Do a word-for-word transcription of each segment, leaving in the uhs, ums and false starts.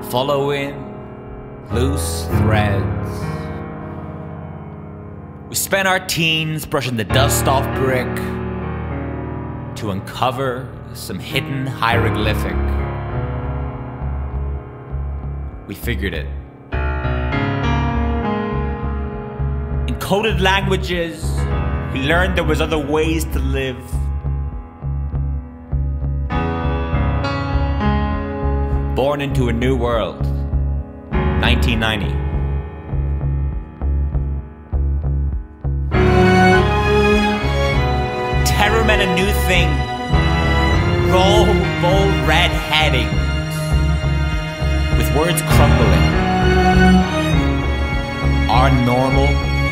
following loose threads. We spent our teens brushing the dust off brick to uncover some hidden hieroglyphic. We figured it. In coded languages, we learned there was other ways to live. Born into a new world, nineteen ninety. Terror meant a new thing. Roll, bold red headings, with words crumbling. Our normal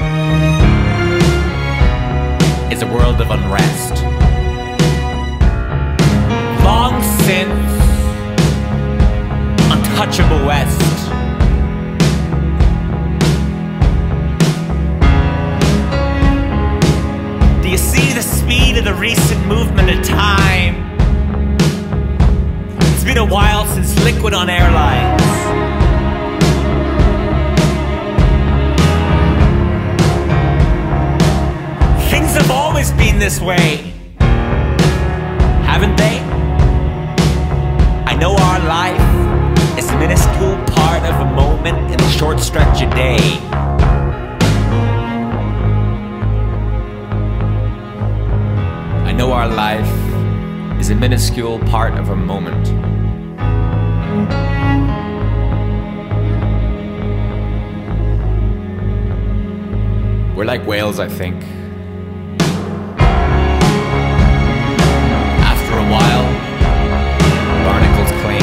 is a world of unrest. Long since untouchable West. Do you see the speed of the recent movement of time? It's been a while since Liquid on airlines. Things have always been this way, haven't they? I know our life is a minuscule part of a moment in a short stretch a day. I know our life is a minuscule part of a moment. We're like whales, I think. After a while, barnacles cling.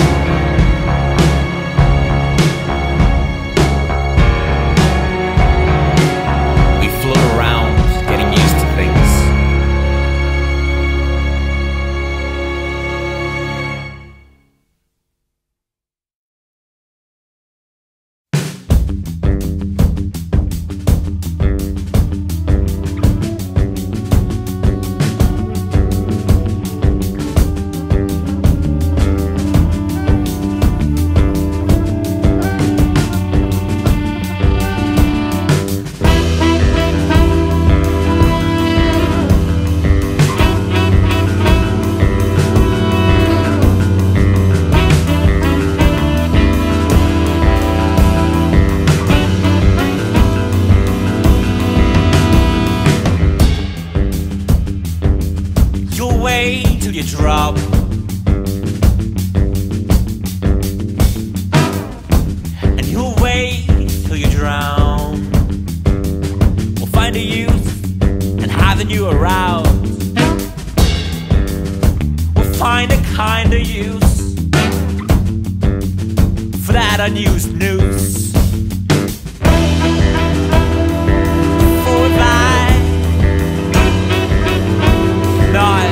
Till you drop, and you'll wait till you drown. We'll find a use and having you around. We'll find a kind of use for that unused noose. For that, not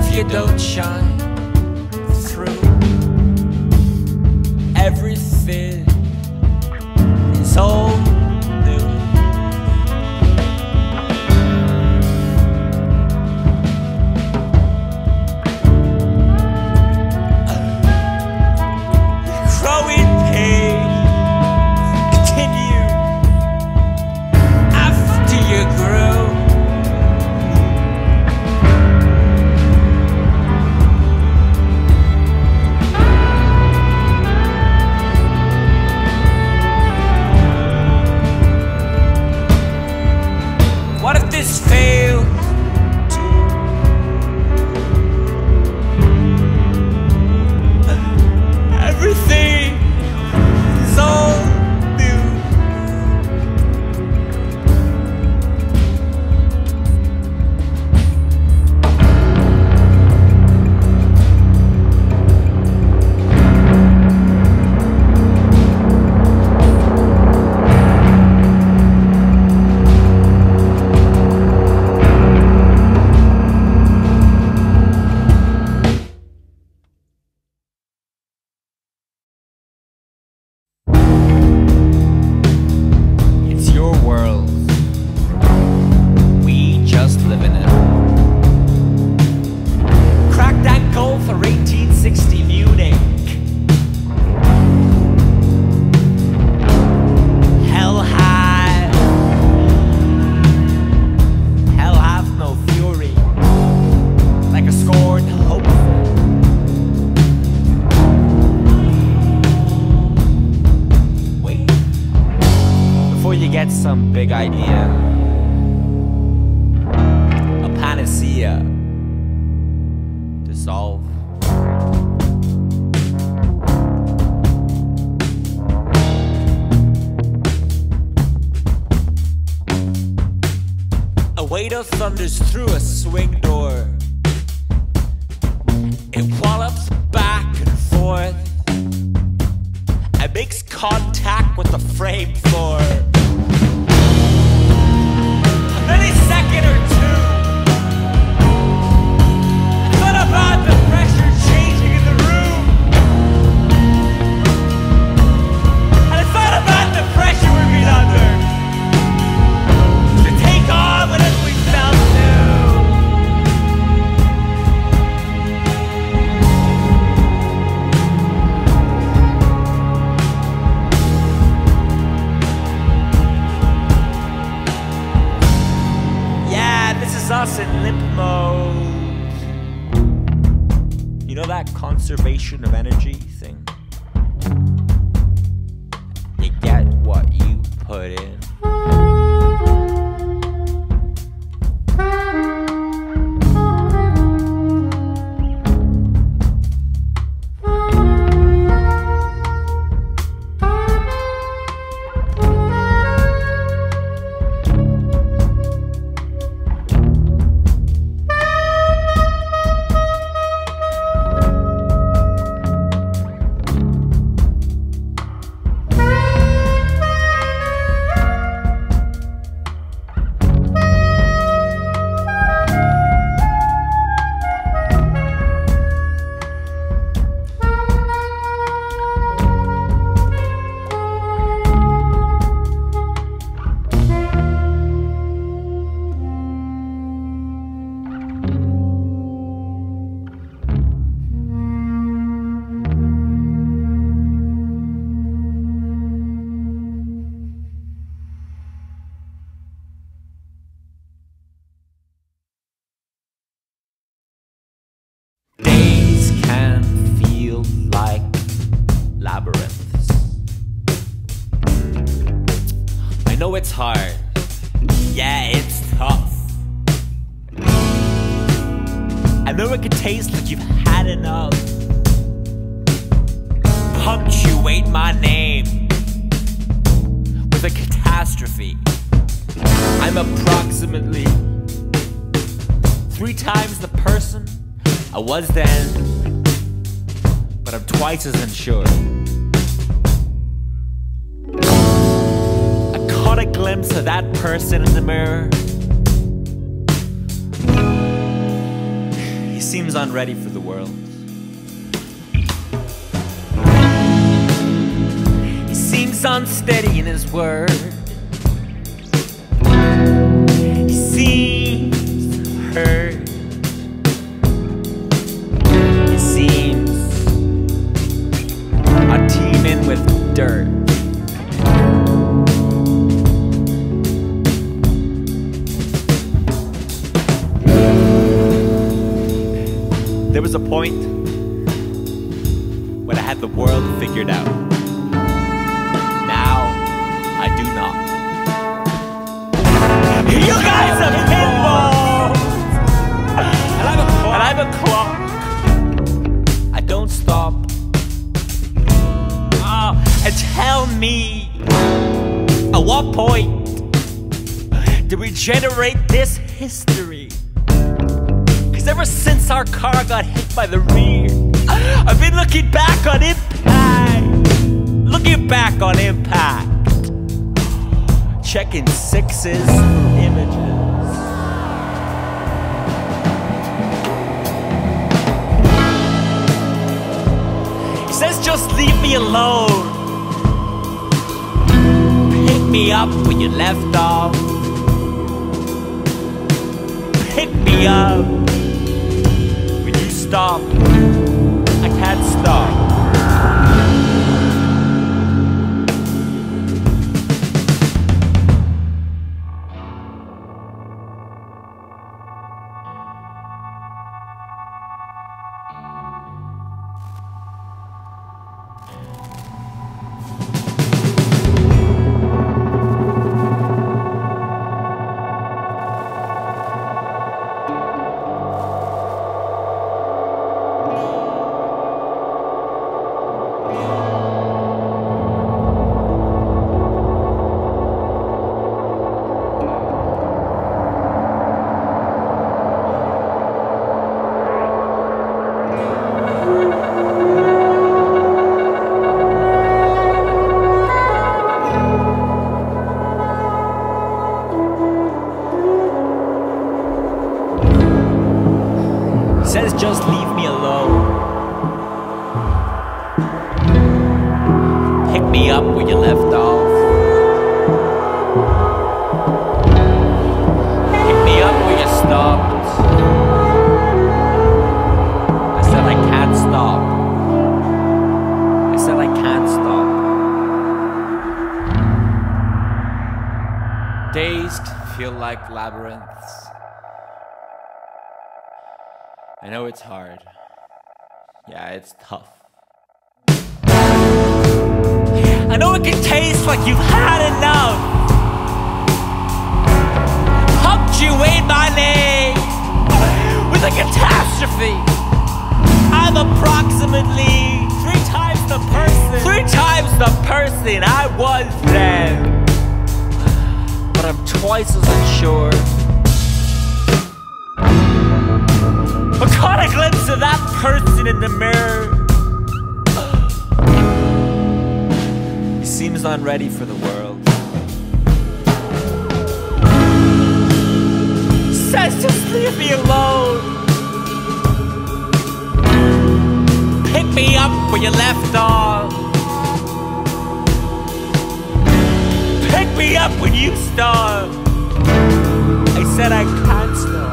if you don't shine through? Everything is old new. Growing pains continue after you grow. What if this failed to? Everything is all new. It's your world. We just live in it. Crack that goal for eighteen sixty Munich. Hell hath, hell hath no fury, like a scorned hope. Wait, before you get some big idea, a panacea to solve. A waiter thunders through a swing door. It wallops back and forth and makes contact with the frame floor. Any second or two, I thought about the pressure changing in the room, and I thought about the pressure we've been under to take on whatever we felt us in limp mode. You know that conservation of energy thing? You get what you put in. Days can feel like labyrinths. I know it's hard. Yeah, it's tough. I know it can taste like you've had enough. Punctuate my name with a catastrophe. I'm approximately three times the person I was then, but I'm twice as unsure. I caught a glimpse of that person in the mirror. You seems unready for the world. He seems unsteady in his word. He seems hurt. He seems a teeming with dirt. There was a point when I had the world figured out. Now, I do not. You guys are pinballs! And I'm a clock. And I'm a clock. I don't stop. Oh, and tell me, at what point did we generate this history? Ever since our car got hit by the rear, I've been looking back on impact, looking back on impact, checking sixes for images. He says just leave me alone, pick me up when you left off, pick me up. Stop. I can't stop. Says just leave me alone. Pick me up where you left off. Pick me up where you stopped. I said I can't stop. I said I can't stop. Dazed feel like labyrinths. I know it's hard. Yeah, it's tough. I know it can taste like you've had enough. Punctuate my name with a catastrophe. I'm approximately three times the person. Three times the person I was then. But I'm twice as unsure. I caught a glimpse of that person in the mirror. He seems unready for the world. Says just leave me alone. Pick me up where you left off. Pick me up when you stop. I said I can't stop.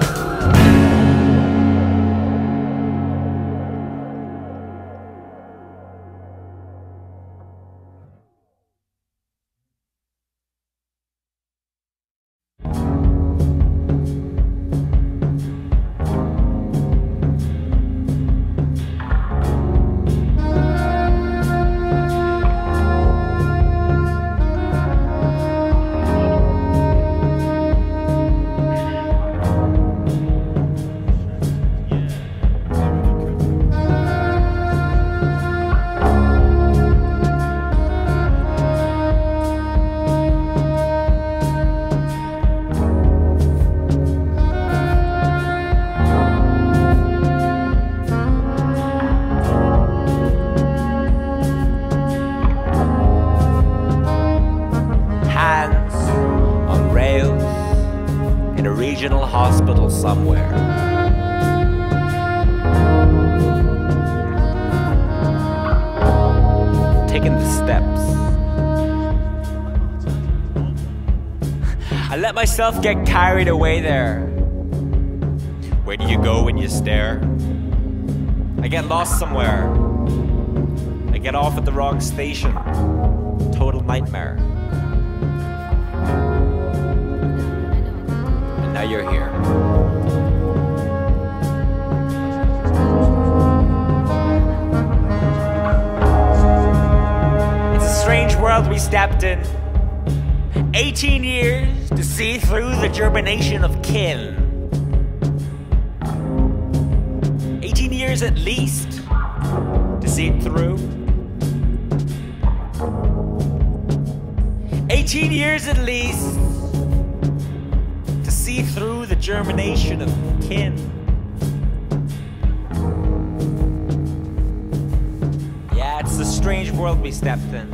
regional hospital somewhere. footsteps. I let myself get carried away there. Where do you go when you stare? I get lost somewhere. I get off at the wrong station. Total nightmare. And now you're here. It's a strange world we stepped in. eighteen years to see through the germination of kin. eighteen years at least to see it through. eighteen years at least to see through the germination of kin. Yeah, it's a strange world we stepped in.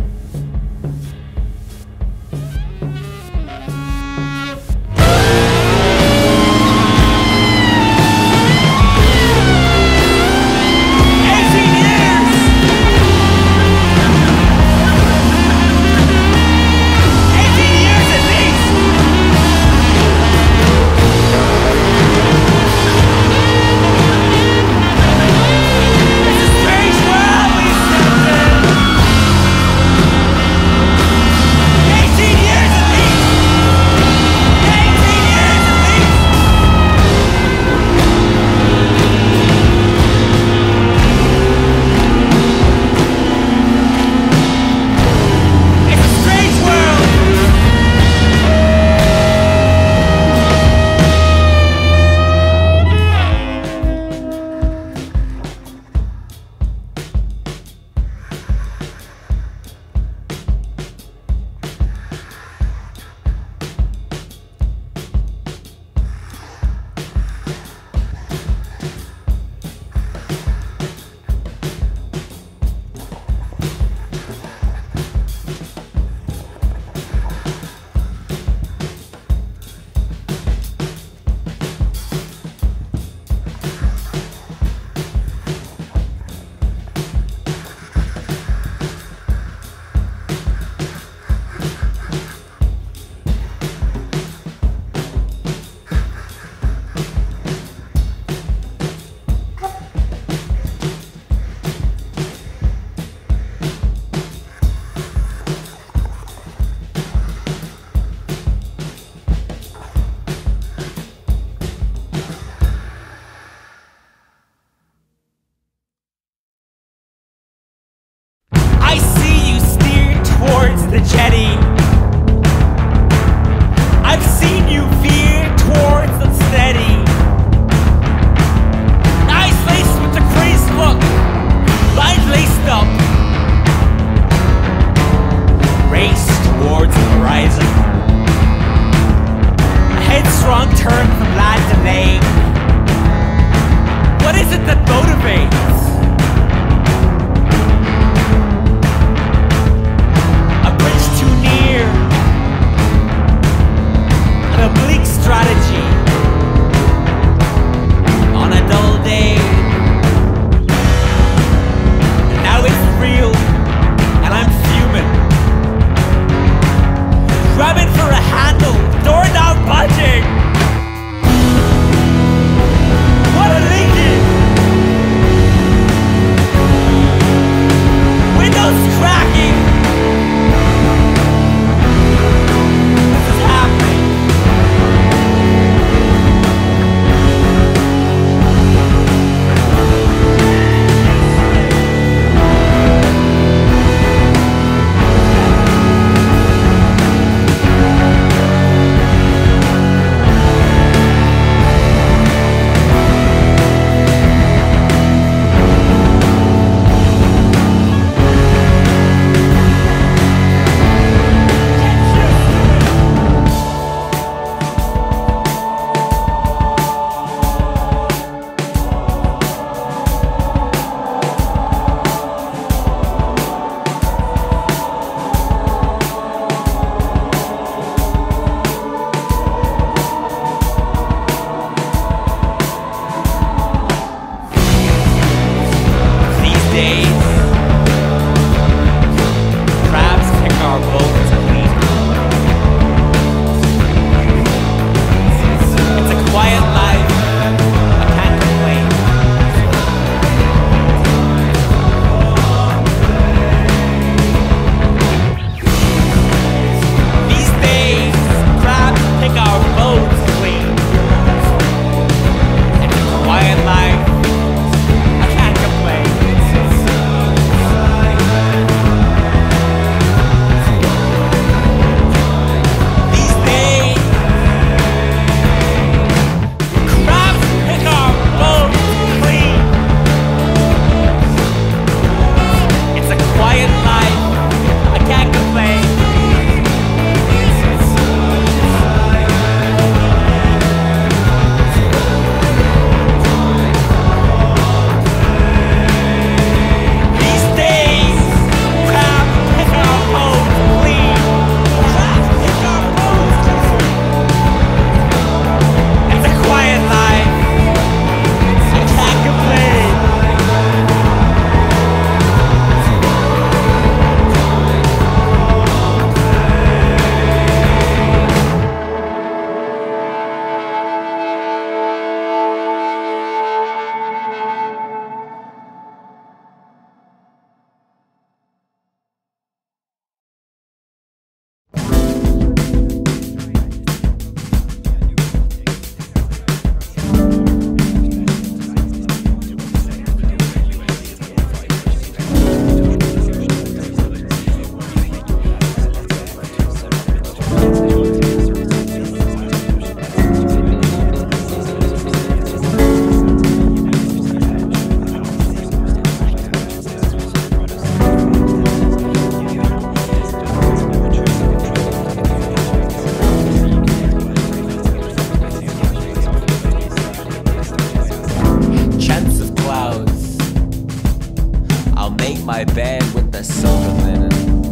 my bed with the silver linen,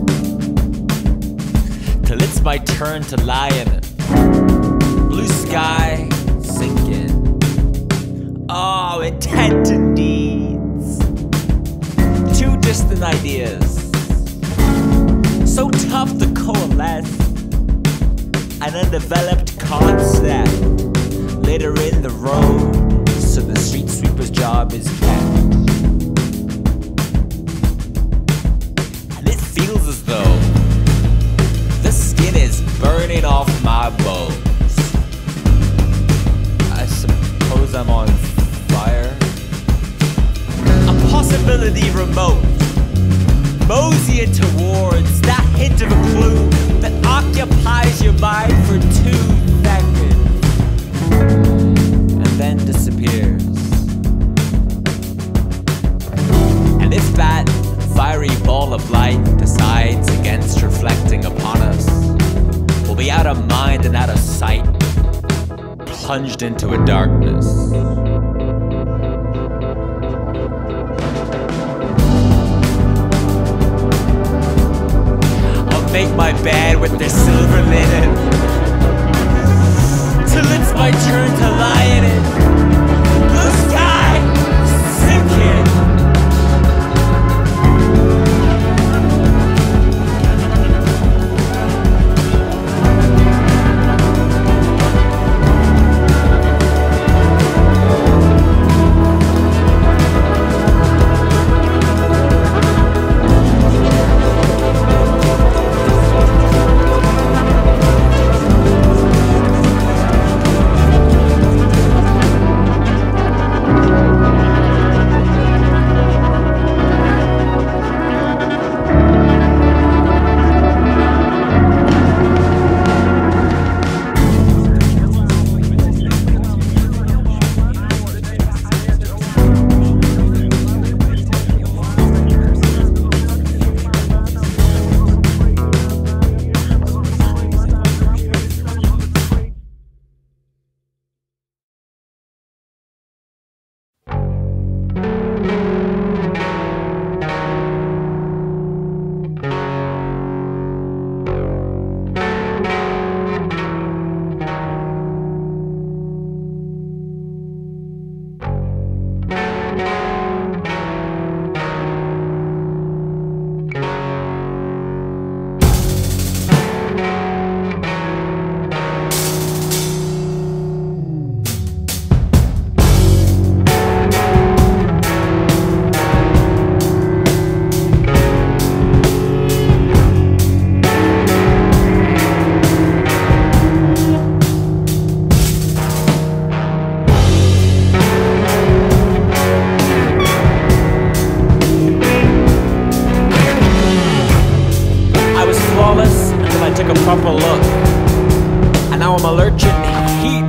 till it's my turn to lie in it. Blue sky sinking. Oh, intent and deeds. Two distant ideas, so tough to coalesce. An undeveloped concept, later in the road, so the street sweeper's job is kept. And it feels as though the skin is burning off my bones. I suppose I'm on fire. A possibility remote, moseying towards that hint of a clue that occupies your mind for two seconds and then disappears. And if that fiery ball of light decides against reflecting upon us, we'll be out of mind and out of sight, plunged into a darkness. Make my bed with the silver linen, till it's my turn to lie in it. Blue sky sinking. Proper look, and now I'm alert in heat.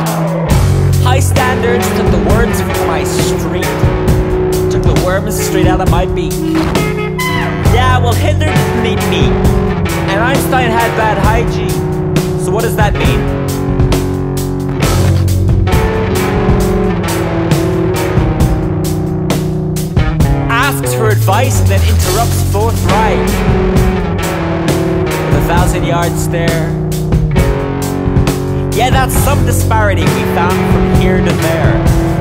High standards took the words from my street, took the worms straight out of my beak. Yeah, well, Hitler didn't need meat, and Einstein had bad hygiene. So what does that mean? Asks for advice and then interrupts forthright. A thousand yard stare. Yeah, that's some disparity we found from here to there.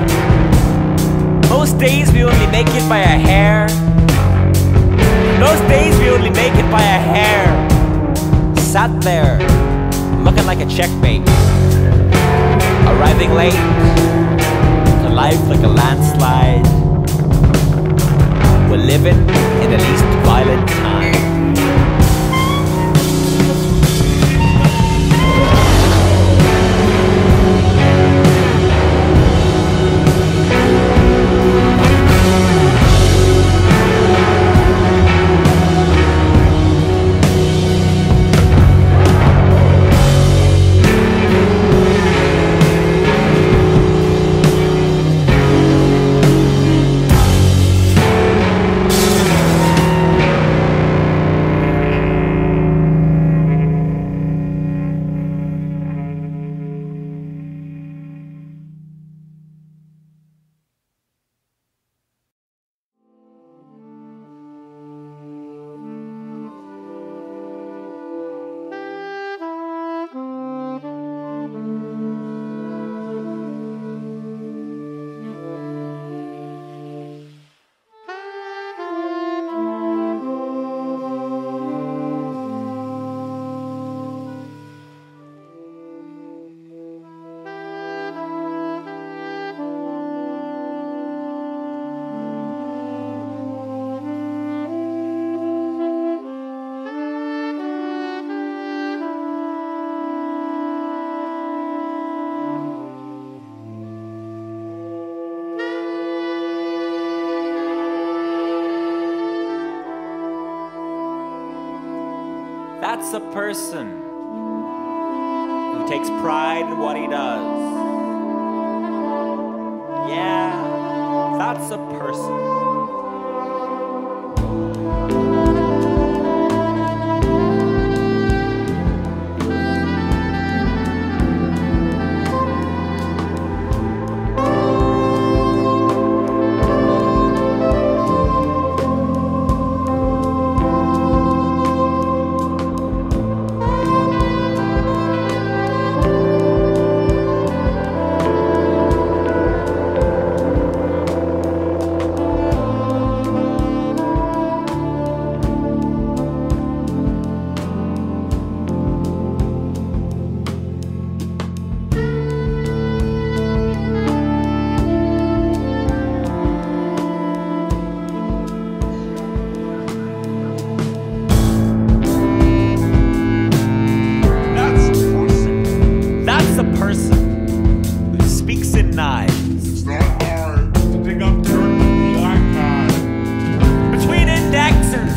Most days we only make it by a hair. Most days we only make it by a hair. Sat there, looking like a checkmate. Arriving late, to life like a landslide. We're living in the least violent time. That's a person who takes pride in what he does. Yeah, that's a person. It's not hard to dig up dirt from the archive. Between index and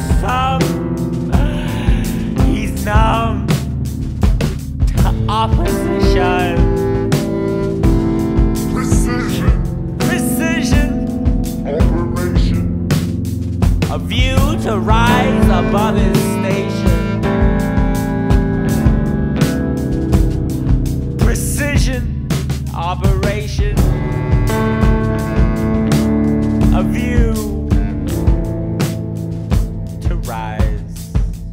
thumb, he's numb to opposition. Precision, precision, operation, a view to rise above his station. Precision, operation, a view to rise.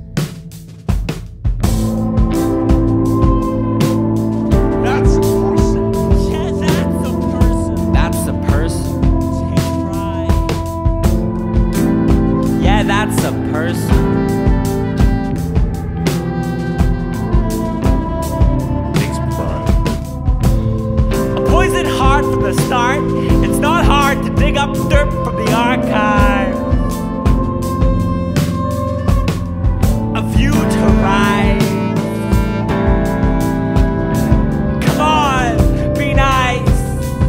That's a person. Yeah, that's a person. That's a person. Take pride. Yeah, that's a person. Poison hard from the start. It's not hard to dig up dirt from the archive. A view to rise. Come on, be nice.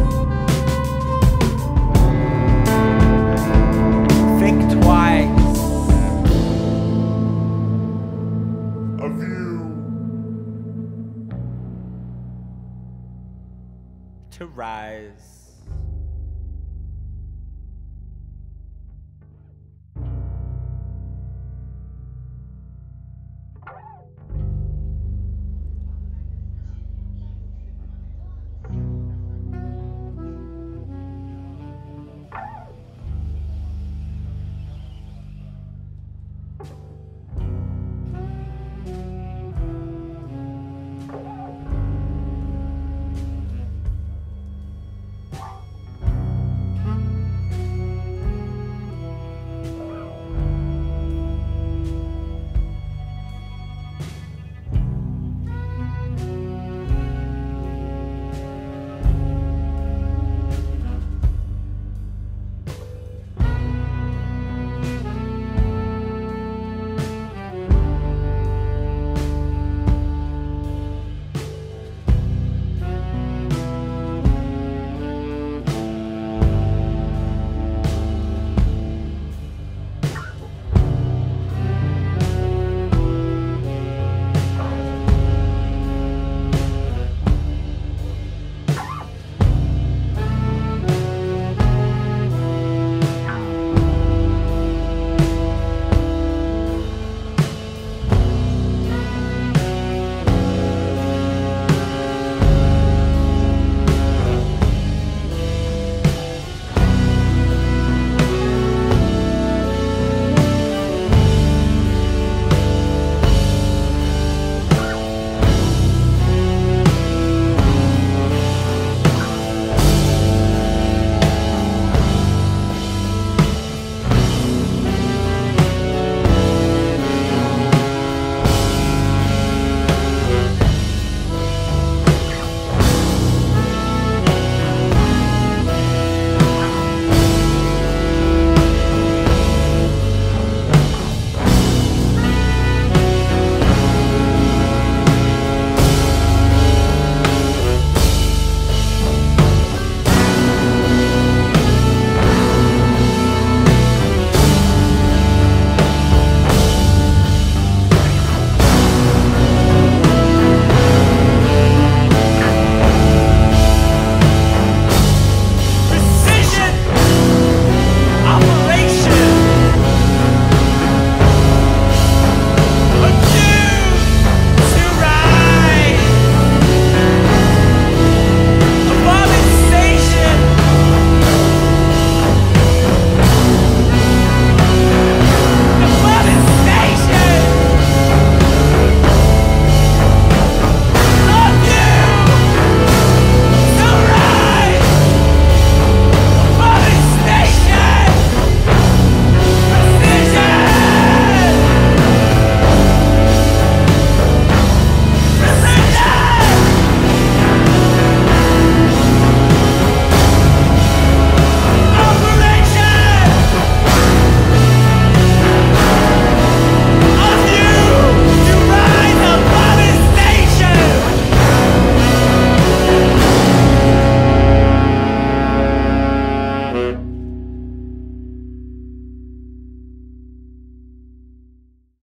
Think twice. A view to rise.